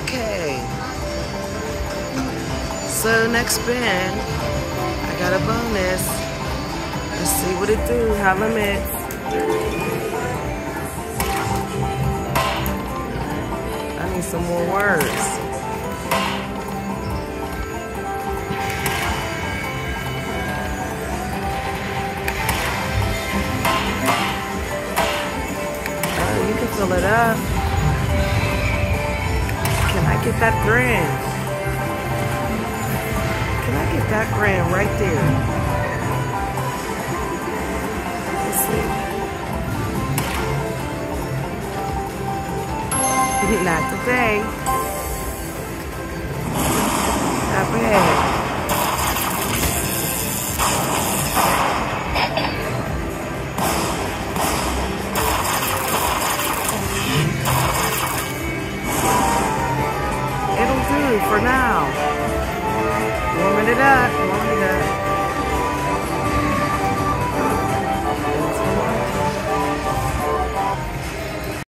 Okay. So next spin, I got a bonus. Let's see what it do. High limit. I need some more words. Oh, you can fill it up. Can I get that grand? Can I get that grand right there? Let's see. Not today. Not bad. It'll do for now. Warming it up, warming it up.